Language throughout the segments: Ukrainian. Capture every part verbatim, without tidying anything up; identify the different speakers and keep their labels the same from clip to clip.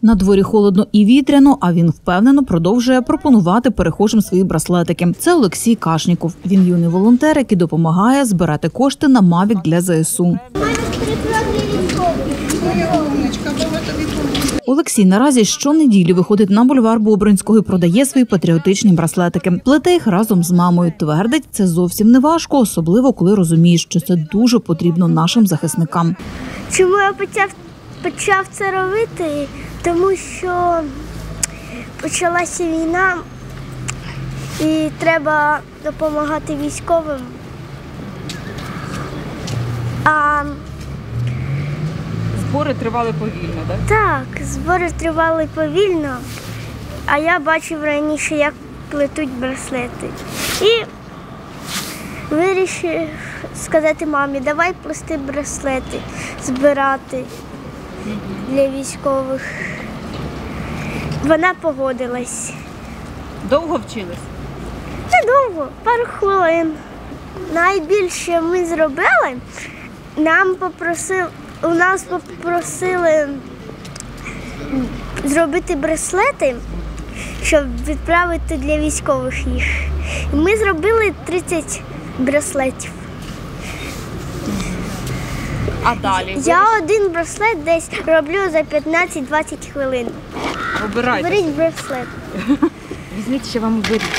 Speaker 1: На дворі холодно і вітряно, а він впевнено продовжує пропонувати перехожим свої браслетики. Це Олексій Кашніков. Він юний волонтер, який допомагає збирати кошти на Мавік для ЗСУ. Олексій наразі щонеділі виходить на бульвар Бобринського і продає свої патріотичні браслетики. Плете їх разом з мамою. Твердить, це зовсім не важко, особливо коли розумієш, що це дуже потрібно нашим захисникам.
Speaker 2: Чому я почав, почав це робити? Тому що почалася війна і треба допомагати військовим. А
Speaker 3: збори тривали повільно, так?
Speaker 2: Так, збори тривали повільно, а я бачив раніше, як плетуть браслети. І вирішив сказати мамі, давай плести браслети, збирати для військових. Вона погодилась.
Speaker 3: Довго вчились?
Speaker 2: Недовго, пару хвилин. Найбільше ми зробили, нам попросили, у нас попросили зробити браслети, щоб відправити для військових їх. І ми зробили тридцять браслетів.
Speaker 3: А далі?
Speaker 2: Я один браслет десь роблю за п'ятнадцять-двадцять хвилин.
Speaker 3: Обирайте.
Speaker 2: Беріть браслет.
Speaker 3: Візьміть, ще вам оберіть.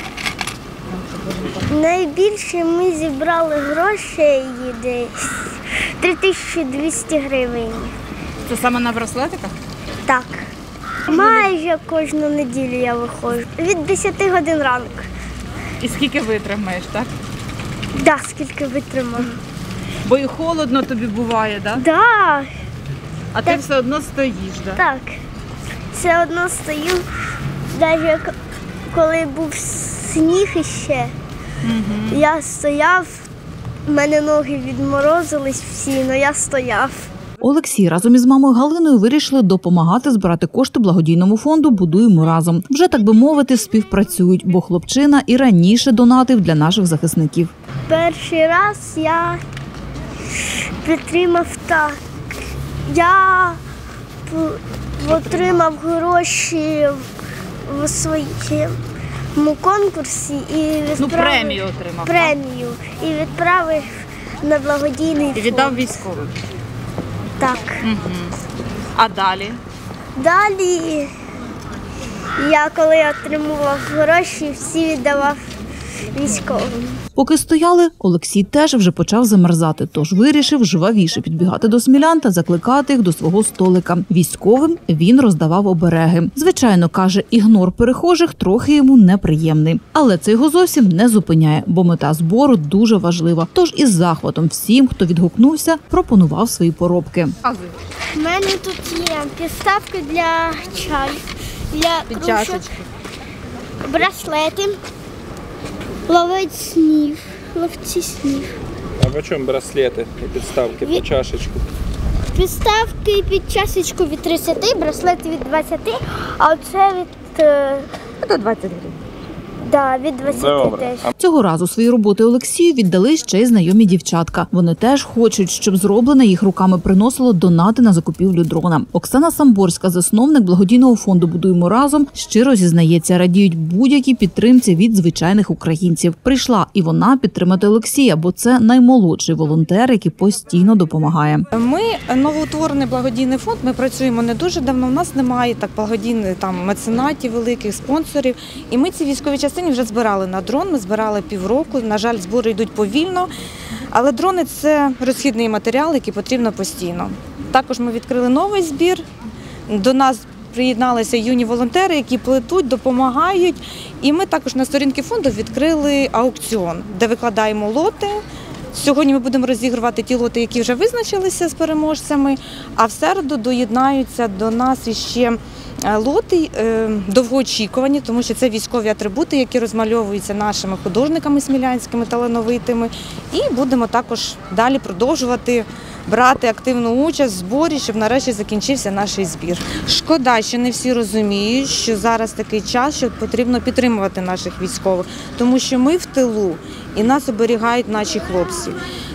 Speaker 2: Найбільше ми зібрали грошей десь три тисячі двісті гривень.
Speaker 3: Це саме на браслетиках?
Speaker 2: Так. Майже кожну неділю я виходжу. Від десяти годин ранку.
Speaker 3: І скільки витримаєш, так?
Speaker 2: Так, скільки витримаю.
Speaker 3: Бо і холодно тобі буває, так?
Speaker 2: Так.
Speaker 3: А
Speaker 2: так.
Speaker 3: ти все одно стоїш, так?
Speaker 2: Так. Все одно стою. Навіть коли був сніг іще, угу. Я стояв, в мене ноги відморозились всі, але я стояв.
Speaker 1: Олексій разом із мамою Галиною вирішили допомагати збирати кошти благодійному фонду «Будуємо разом». Вже, так би мовити, співпрацюють, бо хлопчина і раніше донатив для наших захисників.
Speaker 2: Перший раз я підтримав так. Я отримав гроші в своєму конкурсі і відправив
Speaker 3: ну, премію отримав.
Speaker 2: Премію і відправив на благодійний фонд.
Speaker 3: І віддав військовим.
Speaker 2: Так.
Speaker 3: Угу. А далі?
Speaker 2: Далі я, коли отримував гроші, всі віддавав військовим.
Speaker 1: Поки стояли, Олексій теж вже почав замерзати, тож вирішив жвавіше підбігати до смілян та закликати їх до свого столика. Військовим він роздавав обереги. Звичайно, каже, ігнор перехожих трохи йому неприємний. Але це його зовсім не зупиняє, бо мета збору дуже важлива. Тож із захватом всім, хто відгукнувся, пропонував свої поробки.
Speaker 2: У мене тут є підставки для чаю, для кружок, браслети. Ловить сніг, ловці сніг.
Speaker 4: А по чому браслети і підставки від... по чашечку?
Speaker 2: Підставки під чашечку від тридцяти, браслети від двадцяти, а оце від...
Speaker 3: До двадцяти гривень.
Speaker 2: Да, від двадцяти теж.
Speaker 1: Цього разу свої роботи Олексію віддали ще й знайомі дівчатка. Вони теж хочуть, щоб зроблене їх руками приносило донати на закупівлю дрона. Оксана Самборська, засновник благодійного фонду «Будуємо разом», щиро зізнається, радіють будь-якій підтримці від звичайних українців. Прийшла і вона підтримати Олексія, бо це наймолодший волонтер, який постійно допомагає.
Speaker 5: Ми новоутворений благодійний фонд, ми працюємо не дуже давно, у нас немає так благодійних там меценатів, великих спонсорів. І ми ці військові частини вже збирали на дрон, ми збирали півроку, на жаль, збори йдуть повільно, але дрони – це розхідний матеріал, який потрібно постійно. Також ми відкрили новий збір, до нас приєдналися юні волонтери, які плетуть, допомагають, і ми також на сторінці фонду відкрили аукціон, де викладаємо лоти. Сьогодні ми будемо розігрувати ті лоти, які вже визначилися з переможцями, а в середу доєднаються до нас іще лоти довгоочікувані, тому що це військові атрибути, які розмальовуються нашими художниками смілянськими, талановитими. І будемо також далі продовжувати брати активну участь в зборі, щоб нарешті закінчився наш збір. Шкода, що не всі розуміють, що зараз такий час, що потрібно підтримувати наших військових, тому що ми в тилу і нас оберігають наші хлопці.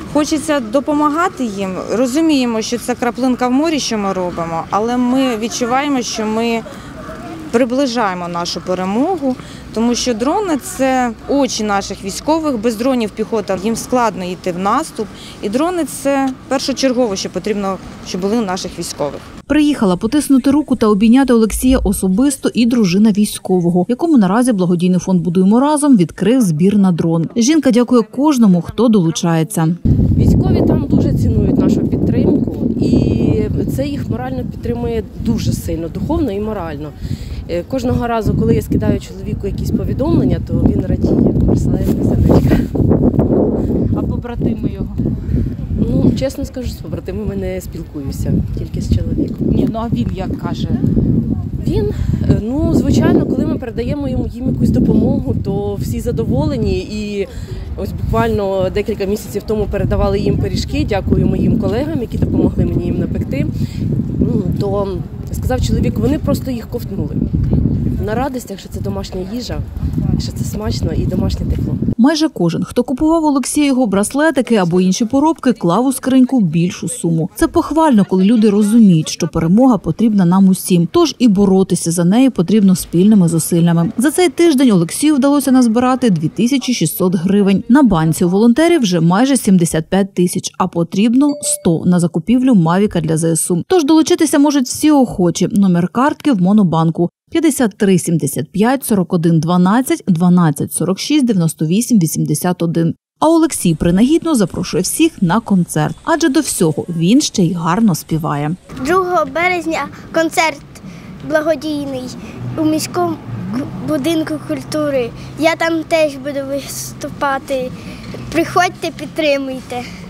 Speaker 5: Хочеться допомагати їм. Розуміємо, що це краплинка в морі, що ми робимо, але ми відчуваємо, що ми приближаємо нашу перемогу, тому що дрони – це очі наших військових. Без дронів піхота їм складно йти в наступ. І дрони – це першочергово, що потрібно, щоб були у наших військових.
Speaker 1: Приїхала потиснути руку та обійняти Олексія особисто і дружина військового, якому наразі благодійний фонд «Будуємо разом» відкрив збір на дрон. Жінка дякує кожному, хто долучається.
Speaker 6: Військові там дуже цінують нашу підтримку, і це їх морально підтримує дуже сильно, духовно і морально. Кожного разу, коли я скидаю чоловіку якісь повідомлення, то він радіє, присилає мені сердечка.
Speaker 3: А побратими його?
Speaker 6: Ну, чесно скажу, з побратимами не спілкуюся, тільки з чоловіком.
Speaker 3: Ні, ну а він як каже?
Speaker 6: Він, ну, звичайно, коли ми передаємо йому їм якусь допомогу, то всі задоволені. І ось буквально декілька місяців тому передавали їм пиріжки, дякую моїм колегам, які допомогли мені їм напекти. То сказав чоловік, вони просто їх ковтнули. На радостях, що це домашня їжа, що це смачно і домашнє тепло.
Speaker 1: Майже кожен, хто купував Олексія його браслетики або інші поробки, клав у скриньку більшу суму. Це похвально, коли люди розуміють, що перемога потрібна нам усім. Тож і боротися за нею потрібно спільними зусиллями. За цей тиждень Олексію вдалося назбирати дві тисячі шістсот гривень. На банці у волонтерів вже майже сімдесят п'ять тисяч, а потрібно сто на закупівлю Мавіка для зе ес у. Тож долучитися можуть всі охочі. Номер картки в Монобанку. п'ятдесят три сімдесят п'ять сорок один дванадцять дванадцять сорок шість дев'яносто вісім вісімдесят один. А Олексій принагідно запрошує всіх на концерт, адже до всього він ще й гарно співає.
Speaker 2: другого березня концерт благодійний у міському будинку культури. Я там теж буду виступати. Приходьте, підтримуйте.